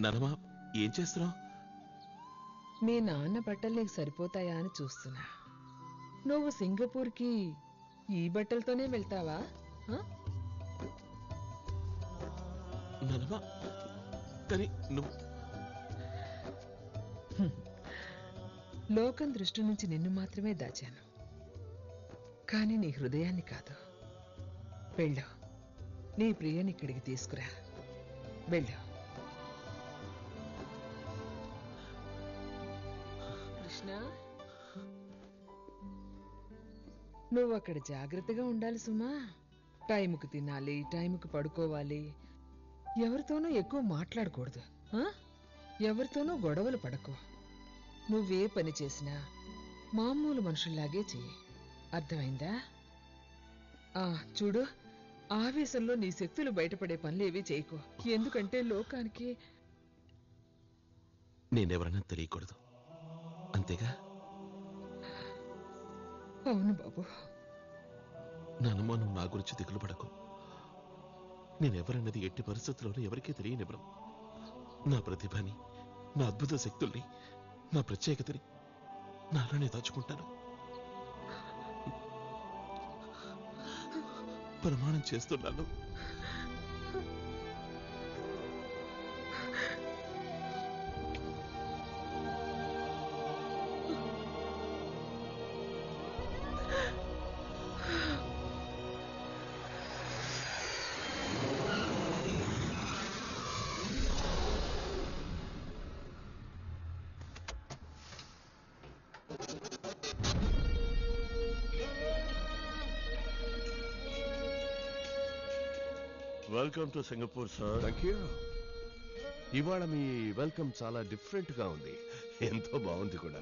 నరమా ఏం చేస్తున్నావు? మీ నాన్న బట్టలు నీకు సరిపోతాయా అని చూస్తున్నా. నువ్వు సింగపూర్కి ఈ బట్టలతోనే వెళ్తావా? నరమా కానీ నువ్వు లోకం దృష్టి నుంచి నిన్ను మాత్రమే దాచాను, కానీ నీ హృదయాన్ని కాదు. వెళ్ళు, నీ ప్రియని ఇక్కడికి తీసుకురా. వెళ్ళు. కృష్ణ, నువ్వు అక్కడ జాగ్రత్తగా ఉండాలి సుమా. టైంకు తినాలి, టైంకు పడుకోవాలి. ఎవరితోనూ ఎక్కువ మాట్లాడకూడదు. ఎవరితోనూ గొడవలు పడకు. నువ్వే పని చేసినా మామూలు మనుషుల్లాగే చెయ్యి. అర్థమైందా? చూడు, ఆవేశంలో నీ శక్తులు బయటపడే పనులేవి చేయకు. ఎందుకంటే లోకానికి నేనెవరన్నా తెలియకూడదు, అంతేగా? అవును బాబు. నానమ్మ, నువ్వు నా గురించి దిగులు పడకు. నేనెవరన్నది ఎట్టి పరిస్థితుల్లోనూ ఎవరికీ తెలియనివ్వను. నా ప్రతిభని, నా అద్భుత శక్తుల్ని, నా ప్రత్యేకతని నాలోనే దాచుకుంటాను. ప్రమాణం చేస్తున్నాను. Welcome to Singapore sir. Thank you. ఇవాళ మీ వెల్కమ్ చాలా డిఫరెంట్ గా ఉంది, ఎంతో బాగుంది కూడా.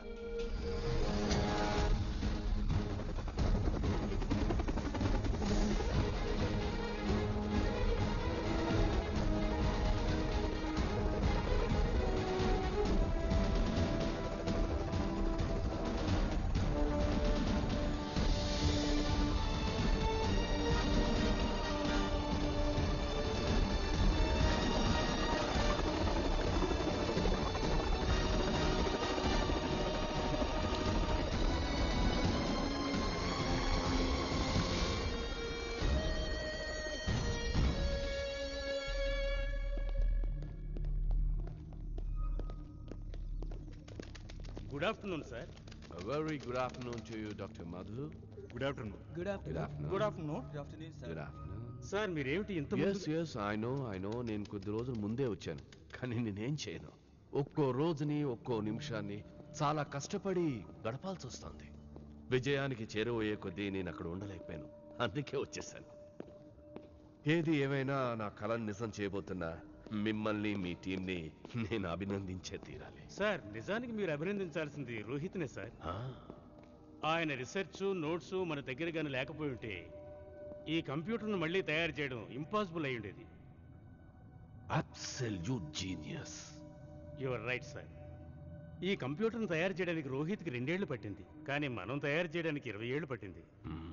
Good afternoon sir. Very good afternoon to you doctor Madhu. Good afternoon. Good afternoon. Good afternoon. Good afternoon sir, మీరేమిటి ఇంత ఎస్ ఐ నో నేను కొద్ది రోజులు ముందే వచ్చాను, కానీ నేనేం చేయను. ఒక్కో రోజుని, ఒక్కో నిమిషాన్ని చాలా కష్టపడి గడపాల్సి వస్తుంది. విజయానికి చేరువయ్యే కొద్దీ నేను అక్కడ ఉండలేకపోయాను, అందుకే వచ్చేసాను. ఏది ఏమైనా నా కళను నిజం చేయబోతున్నా మిమ్మల్ని, మీ టీంని నేను అభినందించే తీరాలి. సార్, నిజానికి మీరు అభినందించాల్సింది రోహిత్నే సార్. ఆయన రీసెర్చ్ నోట్స్ మన దగ్గర గాని లేకపోయి ఉంటే ఈ కంప్యూటర్ను మళ్ళీ తయారు చేయడం ఇంపాసిబుల్ అయి ఉండేది. Absolute genius. Your right sir. ఈ కంప్యూటర్ను తయారు చేయడానికి రోహిత్కి 2 ఏళ్లు పట్టింది, కానీ మనం తయారు చేయడానికి 20 ఏళ్లు పట్టింది.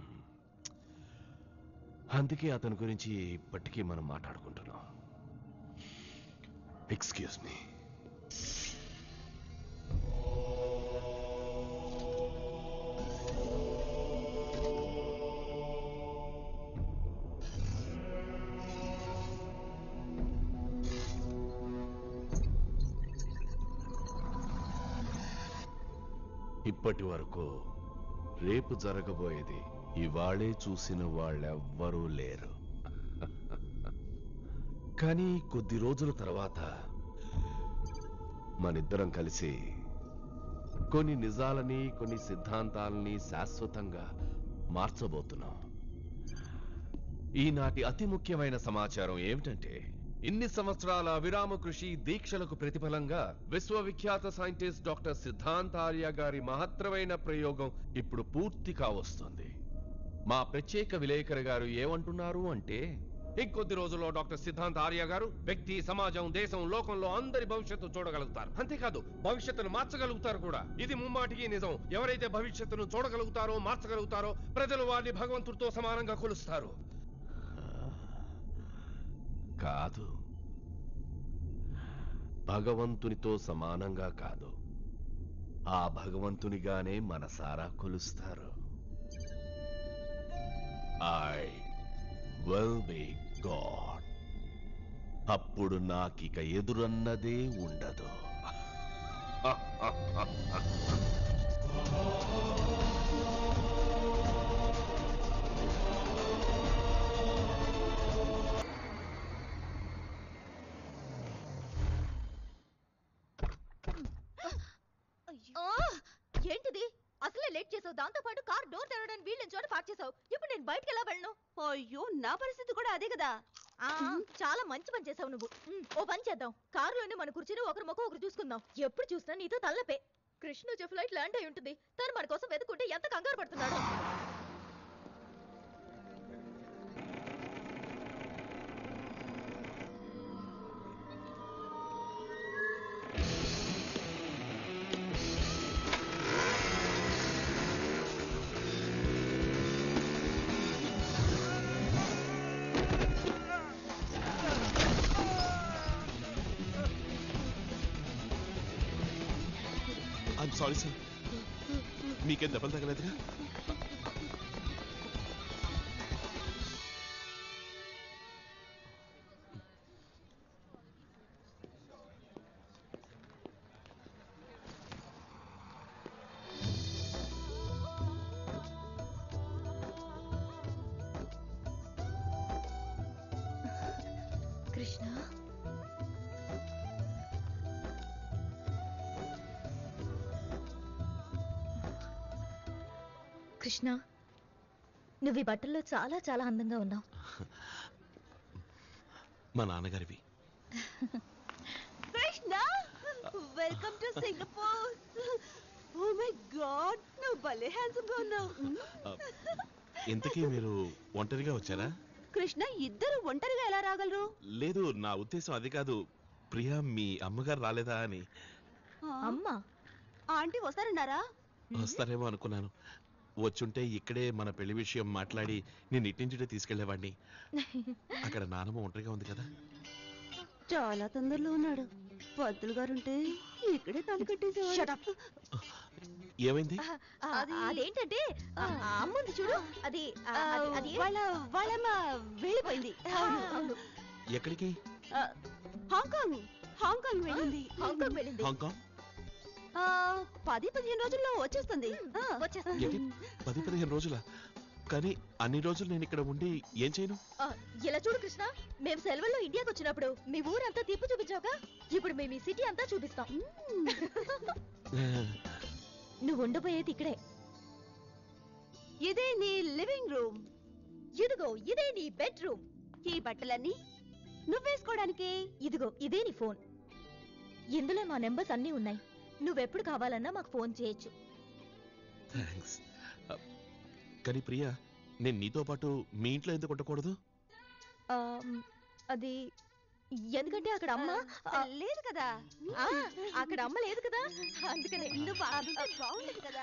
అందుకే అతని గురించి ఇప్పటికీ మనం మాట్లాడుకుంటున్నాం. Excuse me. ఇప్పటి వరకు రేపు జరగబోయేది ఇవాళే చూసిన వాళ్ళెవ్వరూ లేరు. కానీ కొద్ది రోజుల తర్వాత మనిద్దరం కలిసి కొన్ని నిజాలని, కొన్ని సిద్ధాంతాలని శాశ్వతంగా మార్చబోతున్నాం. ఈనాటి అతి ముఖ్యమైన సమాచారం ఏమిటంటే, ఇన్ని సంవత్సరాల విరామ కృషి దీక్షలకు ప్రతిఫలంగా విశ్వవిఖ్యాత సైంటిస్ట్ డాక్టర్ సిద్ధాంత్ ఆర్య గారి మహత్తరమైన ప్రయోగం ఇప్పుడు పూర్తి కావస్తుంది. మా ప్రత్యేక విలేకరి గారు ఏమంటున్నారు అంటే, ఇంకొద్ది రోజుల్లో డాక్టర్ సిద్ధాంత్ ఆర్య గారు వ్యక్తి, సమాజం, దేశం, లోకంలో అందరి భవిష్యత్తు చూడగలుగుతారు. అంతేకాదు, భవిష్యత్తును మార్చగలుగుతారు కూడా. ఇది ముమ్మాటికి నిజం. ఎవరైతే భవిష్యత్తును చూడగలుగుతారో, మార్చగలుగుతారో, ప్రజలు వారిని భగవంతుడితో సమానంగా కొలుస్తారు. కాదు, భగవంతునితో సమానంగా కాదు, ఆ భగవంతునిగానే మనసారా కొలుస్తారు. I will be God. అప్పుడు నాకిక ఎదురన్నదే ఉండదు. ఏంటిది? అసలే లేట్ చేసావు. దాంతో పాటు కార్ డోర్ తెరవడానికి వీళ్ళని చోట పార్క్ చేసావు. ఇప్పుడు నేను బయటికి ఎలా వెళ్ళను? అయ్యో, నా పరిస్థితి కూడా అదే కదా. చాలా మంచి పని చేసావు నువ్వు. ఓ పని చేద్దాం, కారులోనే మన కూర్చుని ఒకరి ముఖం ఒకరు చూసుకుందాం. ఎప్పుడు చూసినా నీతో తల్లపే. కృష్ణ జెఫ్ ఫ్లైట్ ల్యాండ్ అయి ఉంటుంది. తను మన కోసం వెతుకుంటే ఎంత కంగారు పడుతున్నాడు. ఐఎమ్ సారీ సార్, మీకేం దెబ్బలు తగలేదుగా? కృష్ణ, కృష్ణ, నువ్వు ఈ బట్టల్లో చాలా చాలా అందంగా ఉన్నావు. మా నాన్నగారివి. Krishna, welcome to Singapore. Oh my God, నువ్వు భలే హ్యాండ్సమ్ గా ఉన్నావు. ఇంతకీ మీరు ఒంటరిగా వచ్చారా? కృష్ణ, ఇద్దరు ఒంటరిగా ఎలా రాగలరు? లేదు, నా ఉద్దేశం అది కాదు. ప్రియా, మీ అమ్మగారు రాలేదా అని. అమ్మా, ఆంటీ వస్తారన్నారా? వస్తారేమో అనుకున్నాను. వచ్చుంటే ఇక్కడే మన పెళ్లి విషయం మాట్లాడి నేను ఇట్టించుంటే తీసుకెళ్లేవాడిని. అక్కడ నానమ్మ ఒంటరిగా ఉంది కదా. చాలా తొందరలో ఉన్నాడు. పంతులు గారుంటే ఇక్కడే తాళి కట్టేసేవాడు. ఏమైంది? అదేంటంటే అమ్ముంది చూడు, అది వాళ్ళమ్మ వెళ్ళిపోయింది. ఎక్కడికి? హాంకాంగ్ వెళ్ళింది. హాంకాంగ్? 10-15 రోజుల్లో వచ్చేస్తుంది. ఏంటి, 10-15 రోజుల? కానీ అన్ని రోజులు నేను ఇక్కడ ఉండి ఏం చేయను? ఇలా చూడు కృష్ణ, మేము సెలవుల్లో ఇండియాకి వచ్చినప్పుడు మీ ఊరంతా తిప్పు చూపించావుగా, ఇప్పుడు మేము ఈ సిటీ అంతా చూపిస్తాం. నువ్వు ఉండబోయేది ఇక్కడే. ఇదే నీ లివింగ్ రూమ్. ఇదిగో ఇదే నీ బెడ్రూమ్. ఈ బట్టలన్నీ నువ్వేసుకోవడానికి. ఇదిగో ఇదే నీ ఫోన్. ఇందులో మా నెంబర్స్ అన్నీ ఉన్నాయి. నువ్వెప్పుడు కావాలన్నా మాకు ఫోన్ చేయొచ్చు. థ్యాంక్స్. కానీ ప్రియా, నేను నీతో పాటు మీ ఇంట్లో ఎందుకు ఉండకూడదు? అది ఎందుకంటే అక్కడ అమ్మ లేదు కదా. అక్కడ అమ్మ లేదు కదా, అందుకనే. నువ్వు బాగుండదు కదా.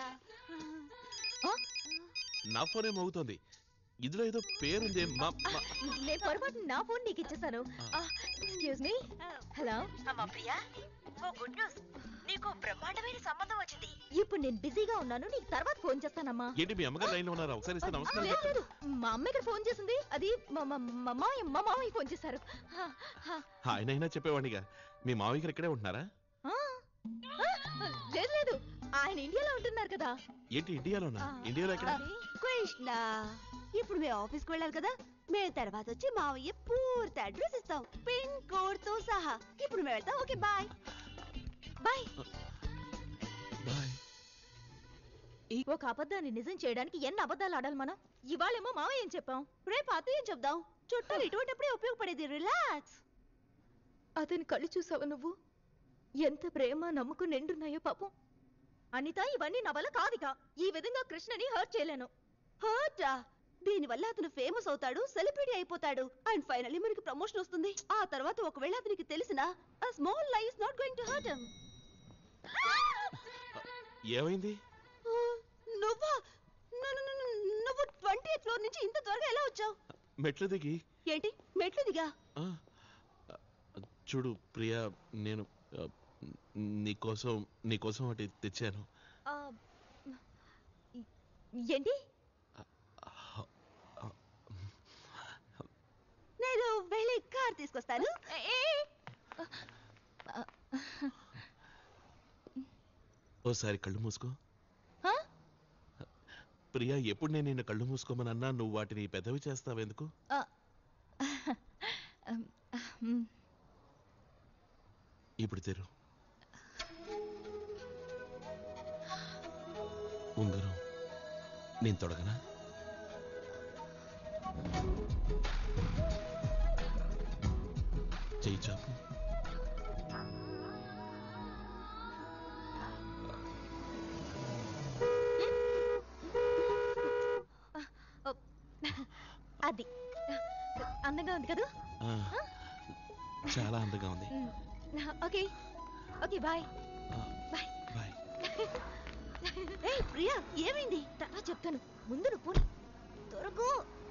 నా ఫోన్ ఏమవుతోంది? ఇందులో ఏదో పేరుంది. నేను పొరపాటు నా ఫోన్ నీకు ఇచ్చేసాను. Excuse me. Hello Priya, good news, నీకు బ్రహ్మాండమైన సంబంధం వచ్చింది. ఇప్పుడు నేను బిజీగా ఉన్నాను, నీకు తర్వాత ఫోన్ చేస్తానమ్మా. ఏంటి, మీ అమ్మగారు లైన్లో ఉన్నారా? ఒకసారి ఇస్తే నమస్కారం. లేదు, మా అమ్మ ఇక్కడ ఫోన్ చేసింది. అది మా మామయ్య ఫోన్ చేశారు. ఆయనైనా చెప్పేవాడిగా. మీ మావయ్య గారు ఇక్కడే ఉంటున్నారా? లేదు లేదు, ఆయన ఇండియాలో ఉంటున్నారు కదా. ఏంటి, ఇండియాలోనా? ఇండియాలో ఎక్కడ? కృష్ణ, ఇప్పుడు మేము ఆఫీస్కి వెళ్ళాలి కదా. మేము తర్వాత వచ్చి మావయ్య పూర్తి అడ్రస్ ఇస్తాం, పిన్ కోడ్ తో సహా. ఇప్పుడు మేము వెళ్తాం. Okay, bye bye bye. ఒక అబద్ధాన్ని నిజం చేయడానికి ఎన్ని అబద్ధాలు ఆడాలి మనం? ఇవాళేమో మావయ్య ఏం చెప్పాం, రేపు అత్తయ్య ఏం చెప్దాం. చుట్టాలు ఇటువంటిప్పుడే ఉపయోగపడేది. రిలాక్స్. అతని కళ్ళు చూసావు నువ్వు? ఎంత ప్రేమ నమ్మకం నిండున్నాయో పాపం. అనిత, ఇవన్నీ నా వల్ల కాదిగా. ఈ విధంగా కృష్ణని హర్ట్ చేయలేను. హర్టా? దీనివల్ల అతను ఫేమస్ అవుతాడు, సెలబ్రిటీ అయిపోతాడు, అండ్ ఫైనల్లీ మనకి ప్రమోషన్ వస్తుంది. ఆ తర్వాత ఒకవేళ అతనికి తెలిసినా, a small lie is not going to hurt him. ఏమైంది? నువ్వు 20th ఫ్లోర్ నుంచి ఇంత త్వరగా ఎలా వచ్చావు? మెట్లు దిగి. ఏంటి మెట్లు దిగా? చూడు ప్రియా, నేను నీకోసం నీకోసం ఒకటి తెచ్చాను. ఆ, ఏంటి? నేను వెళ్ళి కార్ తీసుకొస్తాను. ఓసారి కళ్ళు మూసుకో. ఆ? ప్రియా, ఎప్పుడు నేను నిన్ను కళ్ళు మూసుకోమనన్నా నువ్వు వాటిని పెద్దవి చేస్తావెందుకు? ఆ, ఇప్పుడు తెరు. ఉంగరం నేను తొడగనా? చెయ్యి చాపు. అది అందంగా ఉంది కదా? ఆ, చాలా అందంగా ఉంది. ఓకే ఓకే, బాయ్ ఆ, బాయ్. బాయ్. ప్రియా, ఏమైంది? తర్వాత చెప్తాను, ముందు నువ్వు త్వరగా.